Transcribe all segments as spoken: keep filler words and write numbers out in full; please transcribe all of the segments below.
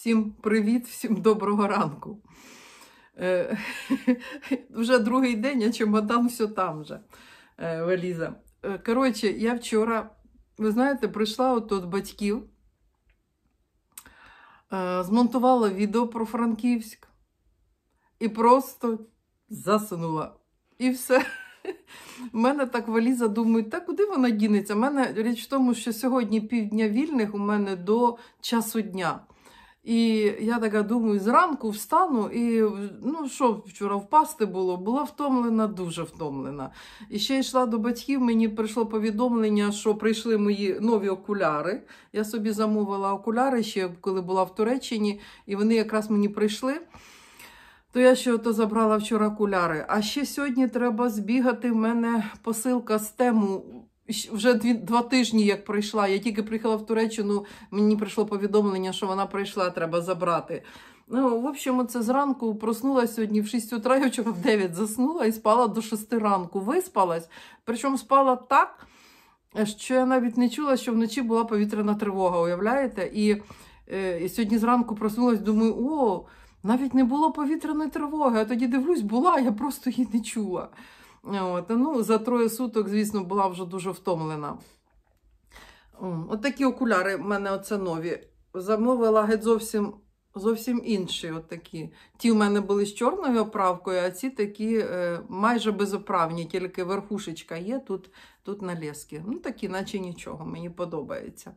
Всім привіт, всім доброго ранку. Е, вже другий день, а чемодан все там же, е, валіза. Е, коротше, я вчора, ви знаєте, прийшла от від батьків, е, змонтувала відео про Франківськ і просто засунула. І все. У мене так валіза, думаю, та куди вона дінеться? У мене річ в тому, що сьогодні півдня вільних у мене до часу дня. І я така думаю, зранку встану і, ну що вчора впасти було? Була втомлена, дуже втомлена. І ще йшла до батьків, мені прийшло повідомлення, що прийшли мої нові окуляри. Я собі замовила окуляри ще, коли була в Туреччині, і вони якраз мені прийшли. То я ще ото забрала вчора окуляри. А ще сьогодні треба збігати, в мене посилка з Тему. Вже дві, два тижні, як прийшла. Я тільки приїхала в Туреччину, мені прийшло повідомлення, що вона прийшла, треба забрати. Ну, в общем, це зранку проснулася сьогодні в шість утра, я вчора в дев'ять заснула і спала до шести ранку. Виспалась, причому спала так, що я навіть не чула, що вночі була повітряна тривога, уявляєте? І, і сьогодні зранку проснулась, думаю, о, навіть не було повітряної тривоги, а тоді дивлюсь, була, я просто її не чула. От, ну, за троє суток, звісно, була вже дуже втомлена. От такі окуляри в мене оце нові. Замовила геть зовсім, зовсім інші. От такі. Ті в мене були з чорною оправкою, а ці такі е, майже безоправні, тільки верхушечка є, тут, тут налески. Ну, такі, наче нічого, мені подобається.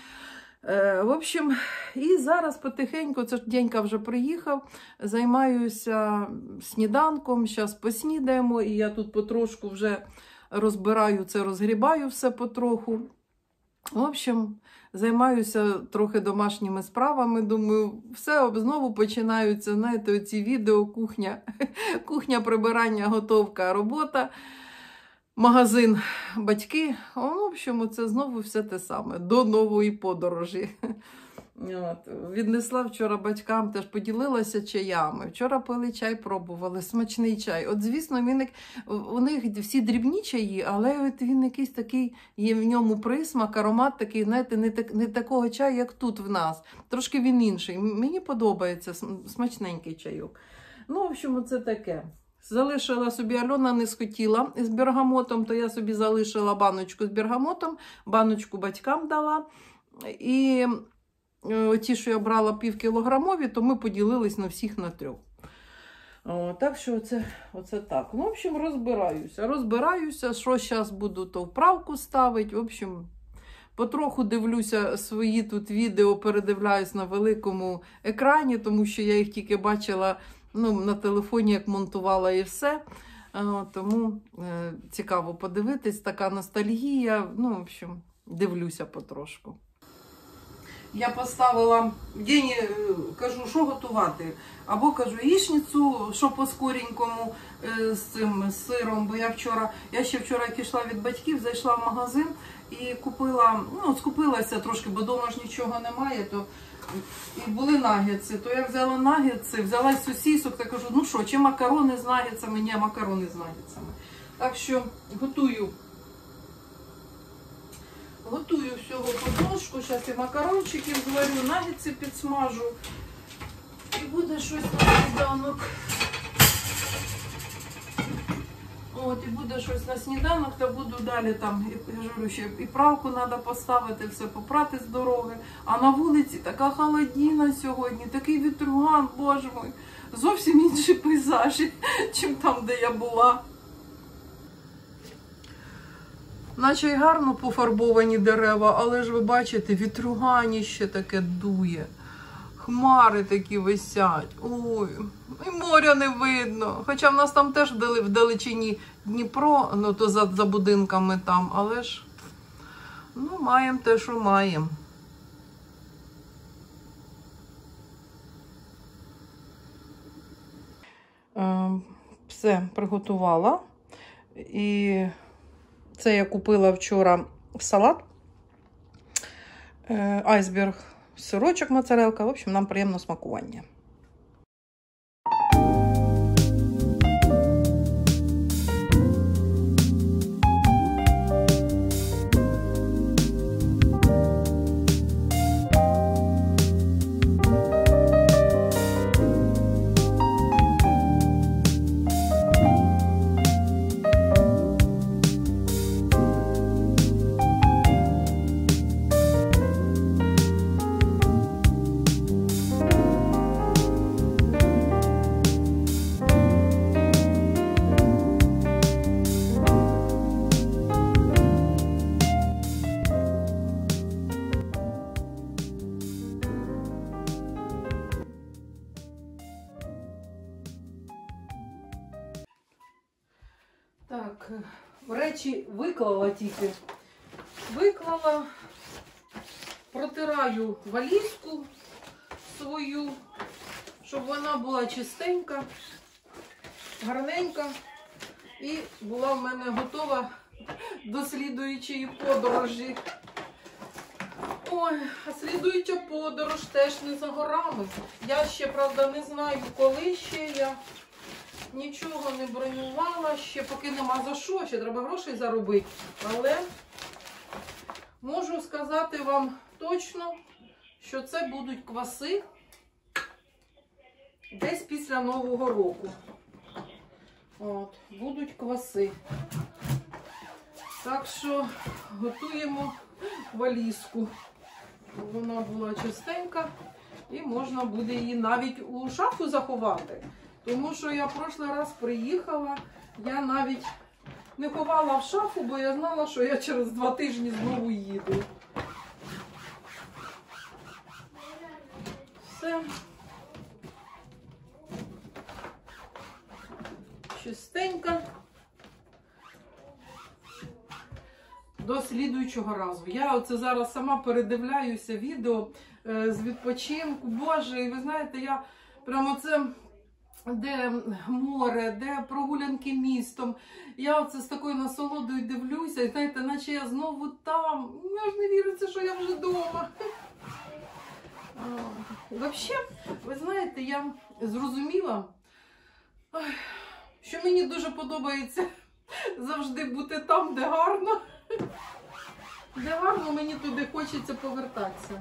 В общем, і зараз потихеньку, це ж Денька вже приїхав, займаюся сніданком, зараз поснідаємо, і я тут потрошку вже розбираю це, розгрібаю все потроху. В общем, займаюся трохи домашніми справами, думаю, все, знову починаються, знаєте, оці відео, кухня, кухня, прибирання, готовка, робота. Магазин, батьки, в общем, це знову все те саме, до нової подорожі. От. Віднесла вчора батькам, теж поділилася чаями. Вчора пили чай, пробували, смачний чай. От, звісно, він, у них всі дрібні чаї, але от він якийсь такий, є в ньому присмак, аромат такий, знаєте, не, так, не такого чаю, як тут в нас. Трошки він інший. Мені подобається смачненький чайок. Ну, в общем, це таке. Залишила собі, Альона не схотіла з бергамотом, то я собі залишила баночку з бергамотом, баночку батькам дала. І ті, що я брала півкілограмові, то ми поділились на всіх на трьох. О, так що оце, оце так. Ну, в общем, розбираюся. Розбираюся, що зараз буду то вправку ставити. В общем, потроху дивлюся свої тут відео, передивляюсь на великому екрані, тому що я їх тільки бачила, ну, на телефоні, як монтувала і все. О, тому е, цікаво подивитись, така ностальгія. Ну, в общем, дивлюся потрошку. Я поставила, Дені кажу, що готувати. Або кажу, яєчницю, що по скоренькому е, з цим з сиром. Бо я вчора, я ще вчора, як йшла від батьків, зайшла в магазин і купила, ну, скупилася трошки, бо вдома ж нічого немає, то і були нагетси, то я взяла нагетси, взяла сосисок, та кажу, ну що, чи макарони з нагетсами? Ні, макарони з нагетсами. Так що готую, готую всього потрошку, зараз і макарончиків зварю, нагетси підсмажу, і буде щось на сніданок. От, і буде щось на сніданок, та буду далі там, я говорю, ще і правку треба поставити, все попрати з дороги. А на вулиці така холодіна сьогодні, такий вітруган, боже мой, зовсім інші пейзажі, чим там, де я була. Наче й гарно пофарбовані дерева, але ж ви бачите, вітруганіще таке дує. Хмари такі висять. Ой, і моря не видно. Хоча в нас там теж в далечині Дніпро, ну то за, за будинками там, але ж, ну, маємо те, що маємо. Е, все приготувала. І це я купила вчора салат. Е, айсберг. Сирочок, моцарелка, в общем, нам приємно смакування. Так, речі виклала тільки. Виклала, протираю валізку свою, щоб вона була чистенька, гарненька і була в мене готова до слідуючої подорожі. Ой, а слідуюча подорож теж не за горами. Я ще, правда, не знаю, коли ще я нічого не бронювала, ще поки нема за що, ще треба грошей заробити. Але можу сказати вам точно, що це будуть кваси десь після Нового року. От, будуть кваси. Так що готуємо валізку. Вона була чистенька і можна буде її навіть у шафу заховати. Тому що я в прошлий раз приїхала, я навіть не ховала в шафу, бо я знала, що я через два тижні знову їду. Все. Чистенько. До слідуючого разу. Я оце зараз сама передивляюся відео е, з відпочинку. Боже, і ви знаєте, я прямо це, де море, де прогулянки містом. Я оце з такою насолодою дивлюся, і знаєте, наче я знову там. Я ж не віриться, що я вже вдома. Взагалі, ви знаєте, я зрозуміла, що мені дуже подобається завжди бути там, де гарно. Де гарно, мені туди хочеться повертатися.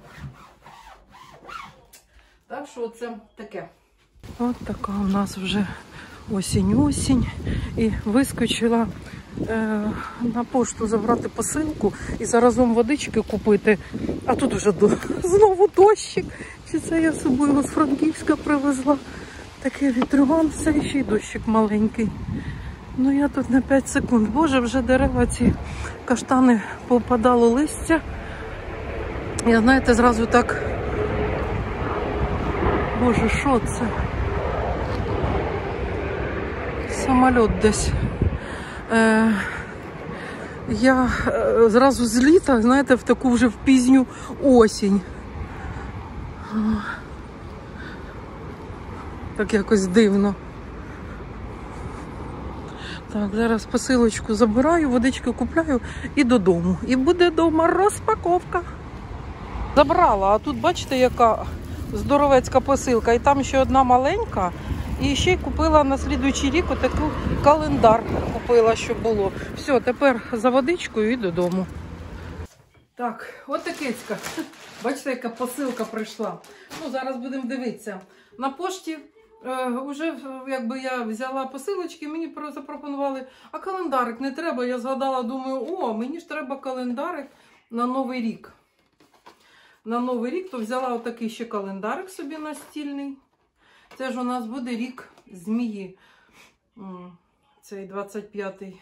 Так що це таке. От така у нас вже осінь-осінь. І вискочила е, на пошту забрати посилку і заразом водички купити. А тут вже до... знову дощик. Чи це я з собою його з Франківська привезла? Такий вітрюган, все ще й дощик маленький. Ну я тут на п'ять секунд. Боже, вже дерева ці каштани попадало листя. Я, знаєте, зразу так... Боже, що це? Самоліт десь. Е, я е, зразу з літа, знаєте, в таку вже в пізню осінь. Так якось дивно. Так, зараз посилочку забираю, водички купляю і додому. І буде вдома розпаковка. Забрала, а тут бачите, яка здоровецька посилка. І там ще одна маленька. І ще й купила на слідуючий рік отаку календар купила, щоб було. Все, тепер за водичкою і додому. Так, от такецька. Бачите, яка посилка прийшла. Ну, зараз будемо дивитися. На пошті е, вже якби я взяла посилочки, мені запропонували, а календарик не треба. Я згадала, думаю, о, мені ж треба календарик на Новий рік. На Новий рік, то взяла отакий ще календарик собі настільний. Це ж у нас буде рік змії. Цей двадцять п'ятий.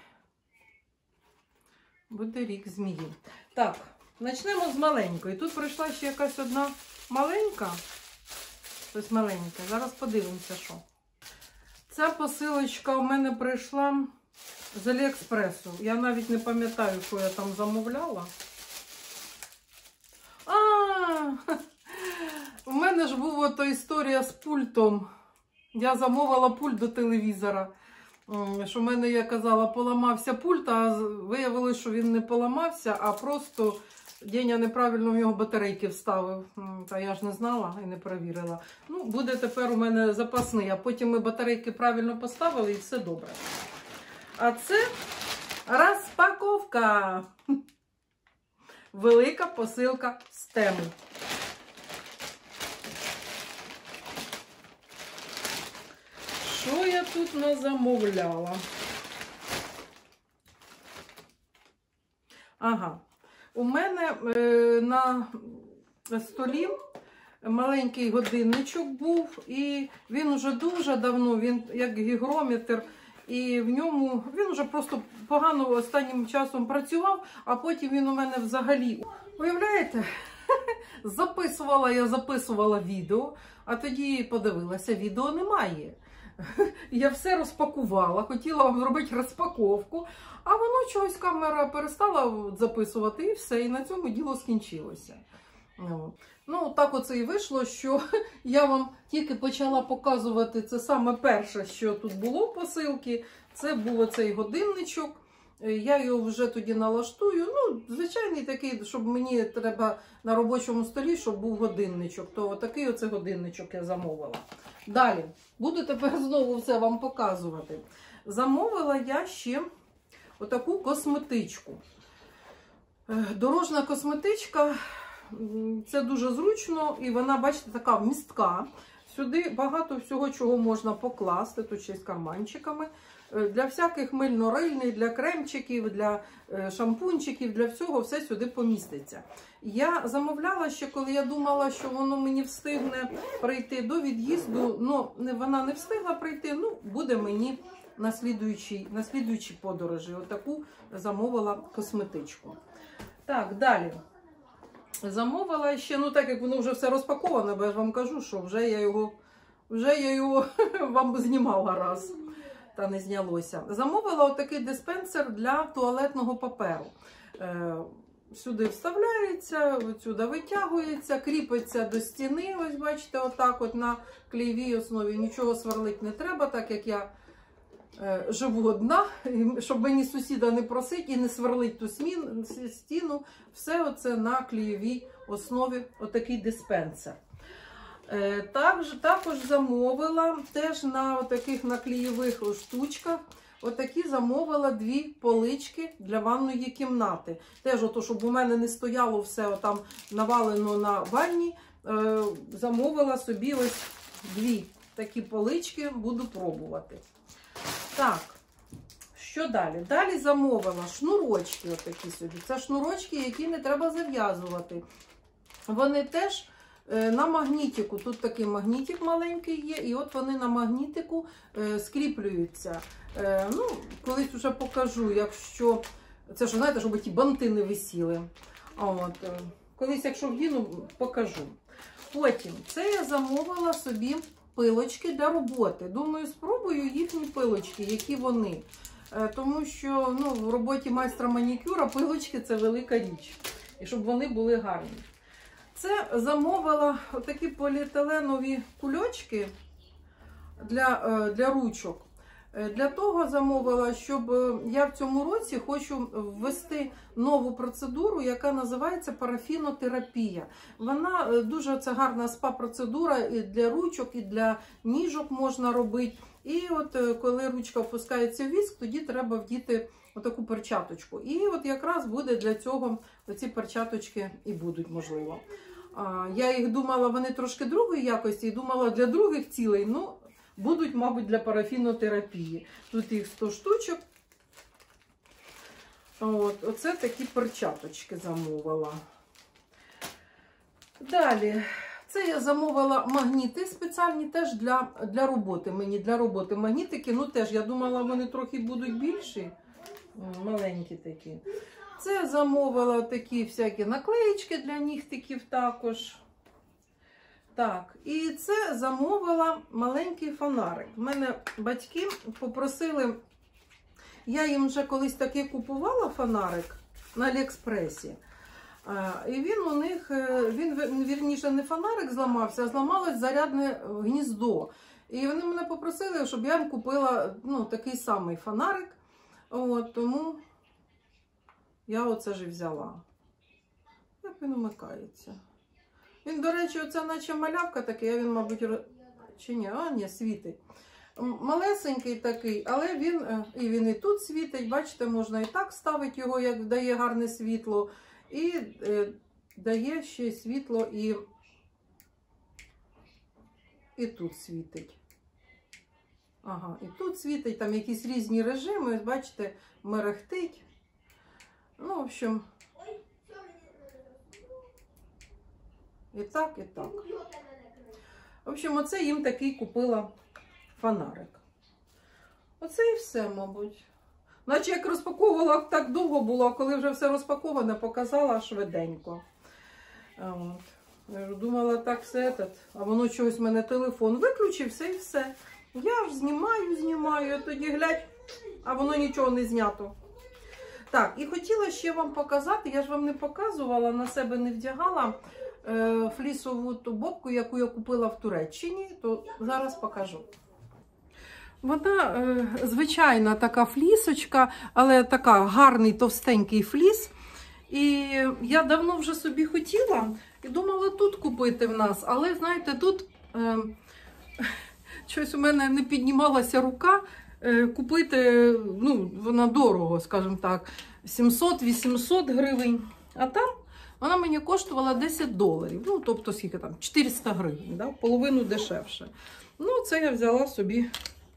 Буде рік змії. Так, почнемо з маленької. Тут прийшла ще якась одна маленька. Ось маленька. Зараз подивимося, що. Ця посилочка у мене прийшла з Аліекспресу. Я навіть не пам'ятаю, що я там замовляла. А, у мене ж була та історія з пультом. Я замовила пульт до телевізора. Що в мене, я казала, поламався пульт, а виявилося, що він не поламався, а просто Деня неправильно в нього батарейки вставив. Та я ж не знала і не перевірила. Ну, буде тепер у мене запасний, а потім ми батарейки правильно поставили і все добре. А це розпаковка. Велика посилка з Тему. Що я тут назамовляла? Ага. У мене е, на столі маленький годинничок був, і він уже дуже давно, він як гігрометр, і в ньому, він вже просто погано останнім часом працював, а потім він у мене взагалі, уявляєте, записувала, я записувала відео, а тоді подивилася, відео немає. Я все розпакувала, хотіла вам зробити розпаковку, а воно чогось камера перестала записувати і все, і на цьому діло скінчилося. Ну, так оце і вийшло, що я вам тільки почала показувати це саме перше, що тут було в посилці. Це був оцей годинничок. Я його вже тоді налаштую. Ну, звичайний такий, щоб мені треба на робочому столі, щоб був годинничок. То такий оце годинничок я замовила. Далі, буду тепер знову все вам показувати. Замовила я ще отаку косметичку. Дорожна косметичка. Це дуже зручно і вона, бачите, така вмістка. Сюди багато всього, чого можна покласти, тут ще з карманчиками. Для всяких мильно-рильних, для кремчиків, для шампунчиків, для всього все сюди поміститься. Я замовляла ще, коли я думала, що воно мені встигне прийти до від'їзду. Ну, вона не встигла прийти, ну, буде мені на слідуючій, на слідуючій подорожі. Отаку замовила косметичку. Так, далі. Замовила ще, ну так як воно вже все розпаковане, бо я ж вам кажу, що вже я його, вже я його вам знімала раз, та не знялося. Замовила отакий диспенсер для туалетного паперу. Е, сюди вставляється, сюди витягується, кріпиться до стіни, ось бачите, отак от на клеєвій основі. Нічого сверлить не треба, так як я е, живу одна, щоб мені сусіда не просить і не сверлить ту смін, стіну. Все оце на клеєвій основі, отакий диспенсер. Е, також, також замовила теж на таких наклеєвих штучках, отакі замовила дві полички для ванної кімнати. Теж, ото, щоб у мене не стояло все отам навалено на ванні, е, замовила собі ось дві такі полички, буду пробувати. Так. Що далі? Далі замовила шнурочки отакі собі. Це шнурочки, які не треба зав'язувати. Вони теж на магнітику. Тут такий магнітик маленький є, і от вони на магнітику скріплюються. Ну, колись вже покажу, якщо... Це ж, знаєте, щоб ті банти не висіли. От. Колись, якщо вдіну, покажу. Потім, це я замовила собі пилочки для роботи. Думаю, спробую їхні пилочки, які вони. Тому що, ну, в роботі майстра манікюра пилочки – це велика річ. І щоб вони були гарні. Це замовила такі поліетиленові кульочки для, для ручок. Для того замовила, щоб я в цьому році хочу ввести нову процедуру, яка називається парафінотерапія. Вона дуже це гарна спа-процедура і для ручок, і для ніжок можна робити. І от коли ручка опускається в віск, тоді треба вдіти отаку перчаточку. І от якраз буде для цього оці перчаточки і будуть, можливо. Я їх думала, вони трошки другої якості, і думала для других цілей, ну, будуть, мабуть, для парафінотерапії. Тут їх сто штучок. От, оце такі перчаточки замовила. Далі. Це я замовила магніти спеціальні теж для, для роботи. Мені для роботи магнітики, ну теж, я думала, вони трохи будуть більші. Маленькі такі. Це замовила такі всякі наклеїчки для нігтиків також. Так, і це замовила маленький фонарик. У мене батьки попросили, я їм вже колись таки купувала фонарик на Аліекспресі. І він у них, він, вірніше, не фонарик зламався, а зламалось зарядне гніздо. І вони мене попросили, щоб я їм купила, ну, такий самий фонарик. От, тому я оце ж і взяла. Як він умикається? Він, до речі, оце наче малявка такий, а він, мабуть, чи ні, а ні, світить. Малесенький такий, але він, і він і тут світить, бачите, можна і так ставити його, як дає гарне світло. І е, дає ще світло і, і тут світить. Ага, і тут світить, там якісь різні режими, бачите, мерехтить. Ну, в общем, і так, і так. В общем, оце їм такий купила фонарик. Оце і все, мабуть. Наче як розпаковувала, так довго було, а коли вже все розпаковане, показала швиденько. От. Думала, так все, этот, а воно чогось в мене телефон виключився і все. Я ж знімаю, знімаю, а тоді глядь, а воно нічого не знято. Так, і хотіла ще вам показати, я ж вам не показувала, на себе не вдягала е, флісову ту бобку, яку я купила в Туреччині, то зараз покажу. Вона е, звичайна така флісочка, але така гарний товстенький фліс. І я давно вже собі хотіла і думала тут купити в нас, але знаєте, тут е, щось у мене не піднімалася рука е, купити, ну, вона дорого, скажімо так, сімсот-вісімсот гривень, а там вона мені коштувала десять доларів, ну, тобто скільки там, чотириста гривень, да? Половину дешевше. Ну, це я взяла собі,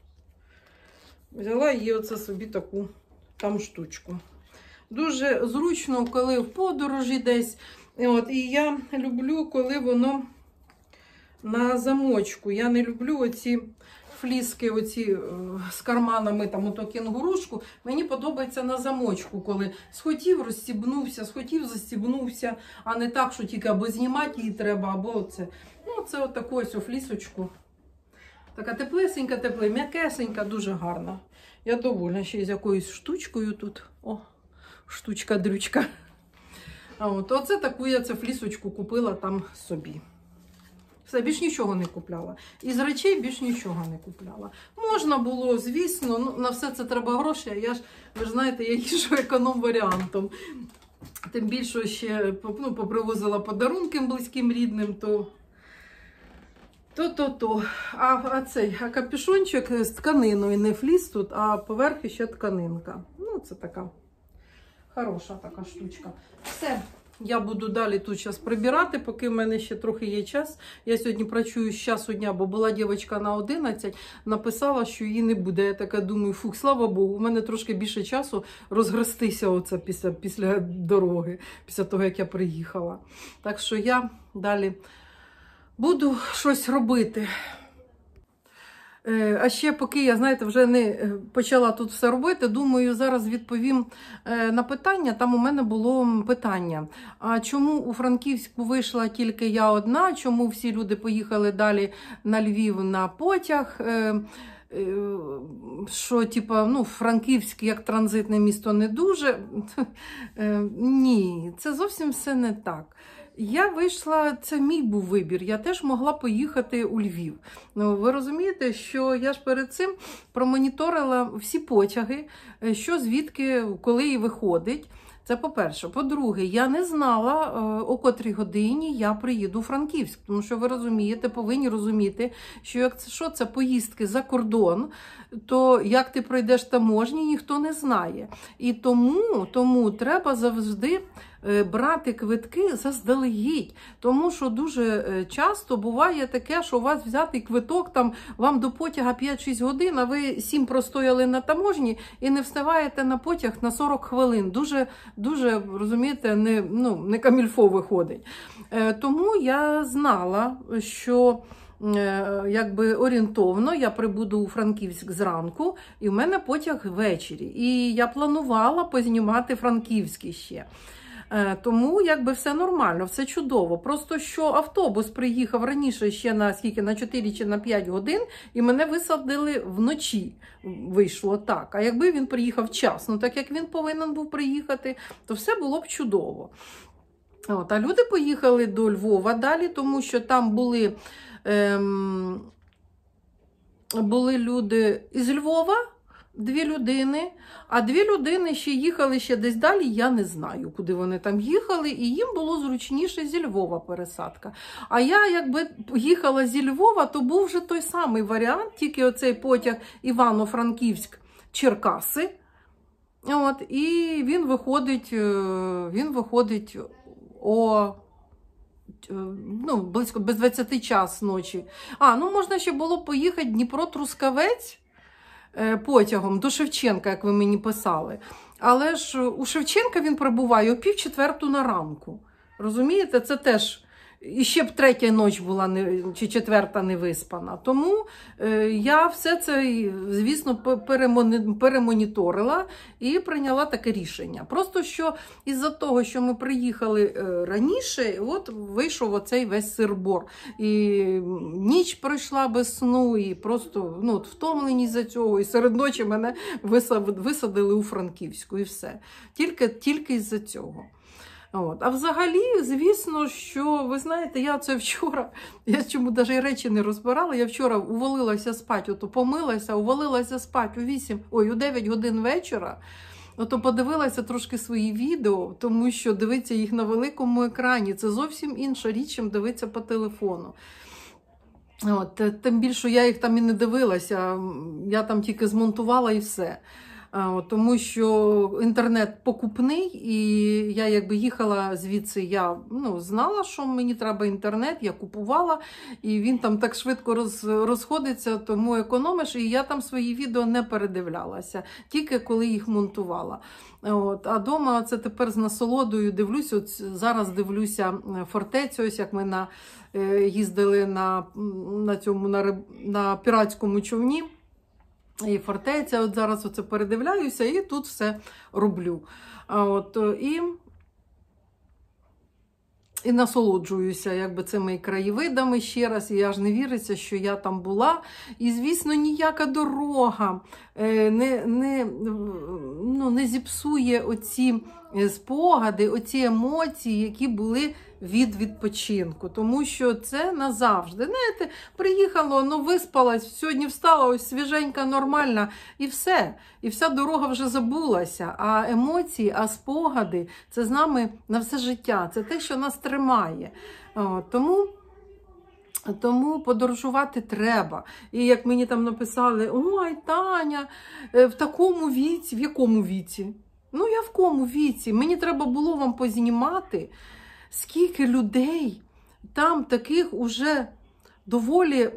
взяла її оце собі таку там штучку. Дуже зручно, коли в подорожі десь. От, і я люблю, коли воно на замочку. Я не люблю оці фліски оці, з карманами, там ото кенгурушку. Мені подобається на замочку, коли схотів, розстібнувся, схотів, застібнувся, а не так, що тільки або знімати її треба, або це. Ну, це отаку ось флісочку. Така теплесенька, тепла, м'якесенька, дуже гарна. Я довольна ще з якоюсь штучкою тут. О, штучка-дрючка. А от, оце таку я це флісочку купила там собі. Все, більш нічого не купляла. Із речей більш нічого не купляла. Можна було, звісно, ну, на все це треба гроші, а я ж, ви ж знаєте, я їжу економ-варіантом. Тим більше ще, ну, попривозила подарунки близьким рідним, то... То-то-то. А, а цей а капюшончик з тканиною, не фліс тут, а поверху ще тканинка. Ну, це така хороша така штучка. Все. Я буду далі тут зараз прибирати, поки в мене ще трохи є час. Я сьогодні працюю з часу дня, бо була дівчинка на одинадцять, написала, що її не буде. Я така думаю, фух, слава Богу, у мене трошки більше часу розгрестися оце після, після дороги, після того, як я приїхала. Так що я далі буду щось робити. А ще поки я, знаєте, вже не почала тут все робити, думаю, зараз відповім на питання. Там у мене було питання, а чому у Франківську вийшла тільки я одна, чому всі люди поїхали далі на Львів на потяг, що, типа, ну, Франківськ як транзитне місто не дуже. Ні, це зовсім все не так. Я вийшла, це мій був вибір, я теж могла поїхати у Львів. Ну, ви розумієте, що я ж перед цим промоніторила всі потяги, що звідки, коли і виходить. Це по-перше. По-друге, я не знала, о котрій годині я приїду у Франківськ. Тому що, ви розумієте, повинні розуміти, що якщо це поїздки за кордон, то як ти пройдеш таможні, ніхто не знає. І тому, тому треба завжди брати квитки заздалегідь. Тому що дуже часто буває таке, що у вас взятий квиток, там вам до потяга п'ять-шість годин, а ви сім простояли на таможні і не встигаєте на потяг на сорок хвилин. Дуже, дуже, розумієте, не, ну, не камільфо виходить. Тому я знала, що якби орієнтовно я прибуду у Франківськ зранку, і в мене потяг ввечері. І я планувала познімати Франківський ще. Тому якби все нормально, все чудово. Просто що автобус приїхав раніше ще на скільки, на чотири чи на п'ять годин, і мене висадили вночі. Вийшло так. А якби він приїхав вчасно, так як він повинен був приїхати, то все було б чудово. От, а люди поїхали до Львова далі, тому що там були, ем, були люди із Львова, дві людини, а дві людини ще їхали ще десь далі, я не знаю, куди вони там їхали, і їм було зручніше зі Львова пересадка. А я, якби їхала зі Львова, то був вже той самий варіант, тільки оцей потяг Івано-Франківськ-Черкаси. От, і він виходить, він виходить о... ну, близько, без двадцяти час ночі. А, ну можна ще було поїхати Дніпро-Трускавець потягом до Шевченка, як ви мені писали. Але ж у Шевченка він прибуває о пів четверту на ранку. Розумієте, це теж і ще б третя ніч була не, чи четверта не виспана. Тому е, я все це, звісно, перемоніторила і прийняла таке рішення. Просто що із-за того, що ми приїхали е, раніше, от вийшов оцей весь сир-бор. І ніч пройшла без сну, і просто ну, втомлені за цього. І серед ночі мене висадили у Франківську, і все. Тільки, тільки із-за цього. От. А взагалі, звісно, що, ви знаєте, я це вчора, я чому навіть речі не розбирала, я вчора увалилася спати, ото помилася, увалилася спати у вісім, ой, у дев'ять годин вечора, ото подивилася трошки свої відео, тому що дивитися їх на великому екрані, це зовсім інша річ, чим дивитися по телефону. От, тим більше я їх там і не дивилася, я там тільки змонтувала і все. Тому що інтернет покупний, і я якби їхала звідси, я ну, знала, що мені треба інтернет, я купувала, і він там так швидко роз, розходиться, тому економиш, і я там свої відео не передивлялася, тільки коли їх монтувала. От. А вдома це тепер з насолодою дивлюся, от зараз дивлюся фортецю, ось як ми на, їздили на, на, цьому, на, на піратському човні. І фортеця, от зараз оце передивляюся, і тут все роблю. А от, і, і насолоджуюся якби, цими краєвидами ще раз, і я ж не віриться, що я там була. І, звісно, ніяка дорога не, не, ну, не зіпсує оці спогади, оці емоції, які були від відпочинку, тому що це назавжди. Знаєте, приїхало, ну виспалась, сьогодні встала, ось свіженька, нормальна, і все. І вся дорога вже забулася. А емоції, а спогади – це з нами на все життя. Це те, що нас тримає. О, тому... Тому подорожувати треба. І як мені там написали, ой, Таня, в такому віці, в якому віці? Ну, я в якому віці? Мені треба було вам познімати, скільки людей там таких уже доволі,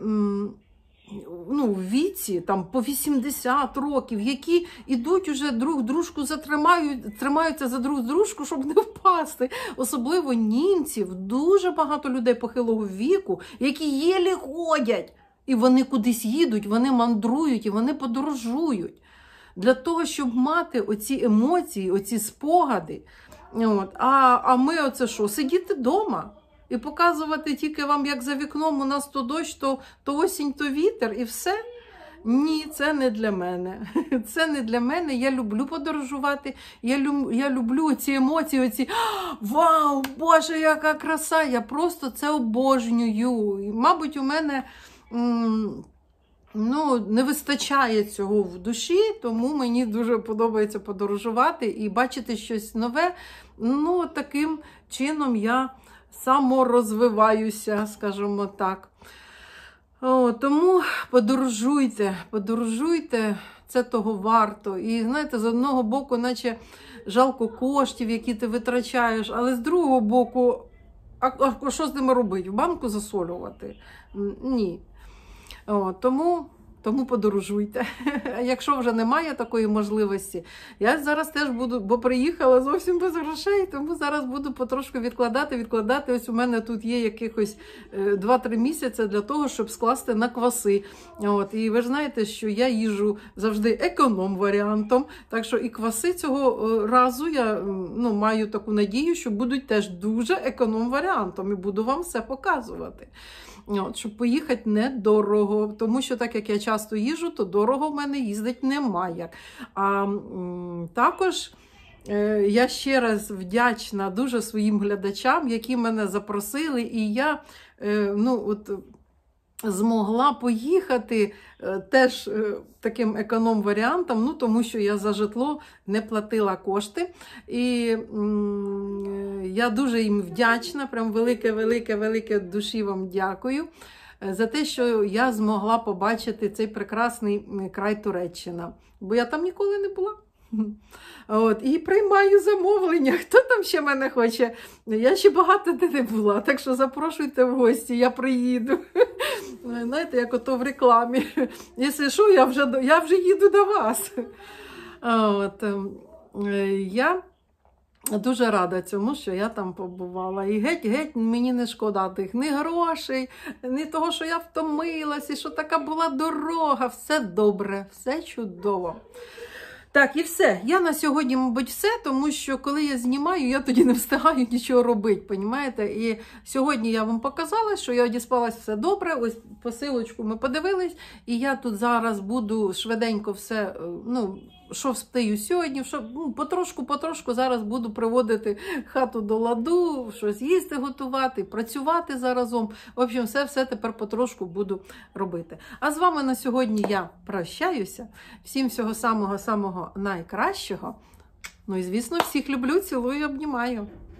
ну, в віці, там, по вісімдесят років, які йдуть уже друг дружку затримають, тримаються за друг дружку, щоб не впасти. Особливо німців, дуже багато людей похилого віку, які єлі ходять. І вони кудись їдуть, вони мандрують, і вони подорожують. Для того, щоб мати оці емоції, оці спогади. От. А, а ми оце що? Сидіти вдома і показувати тільки вам, як за вікном у нас то дощ, то, то осінь, то вітер, і все? Ні, це не для мене. Це не для мене. Я люблю подорожувати, я, люб, я люблю ці емоції, оці вау, Боже, яка краса! Я просто це обожнюю. І, мабуть, у мене... М Ну, не вистачає цього в душі, тому мені дуже подобається подорожувати і бачити щось нове. Ну, таким чином я саморозвиваюся, скажімо так. О, тому подорожуйте, подорожуйте, це того варто. І, знаєте, з одного боку, наче жалко коштів, які ти витрачаєш, але з другого боку, а, а що з ними робити? В банку засолювати? Ні. О, тому, тому подорожуйте. А якщо вже немає такої можливості, я зараз теж буду, бо приїхала зовсім без грошей, тому зараз буду потрошку відкладати, відкладати. Ось у мене тут є якихось два-три місяці для того, щоб скласти на кваси. От. І ви ж знаєте, що я їжу завжди економ-варіантом, так що і кваси цього разу я ну, маю таку надію, що будуть теж дуже економ-варіантом і буду вам все показувати. От, щоб поїхати недорого, тому що так як я часто їжджу, то дорого в мене їздить немає. А м, також е, я ще раз вдячна дуже своїм глядачам, які мене запросили, і я е, ну, от, змогла поїхати е, теж е, таким економ-варіантом, ну, тому що я за житло не платила кошти. І м, я дуже їм вдячна, прям велике-велике-велике душі вам дякую за те, що я змогла побачити цей прекрасний край Туреччина. Бо я там ніколи не була. От, і приймаю замовлення. Хто там ще мене хоче? Я ще багато де не була, так що запрошуйте в гості, я приїду. Знаєте, як ото в рекламі. Якщо що, я вже, я вже їду до вас. От, я дуже рада цьому, що я там побувала. І геть-геть мені не шкода тих ні грошей, ні того, що я втомилась, і що така була дорога. Все добре, все чудово. Так, і все. Я на сьогодні, мабуть, все, тому що коли я знімаю, я тоді не встигаю нічого робити, понімаєте? І сьогодні я вам показала, що я одіспалась все добре, ось посилочку ми подивились, і я тут зараз буду швиденько все, ну, що встаю сьогодні, що, ну, потрошку-потрошку зараз буду приводити хату до ладу, щось їсти готувати, працювати заразом. В общем, все-все тепер потрошку буду робити. А з вами на сьогодні я прощаюся. Всім всього самого-самого найкращого. Ну і, звісно, всіх люблю, цілую і обнімаю.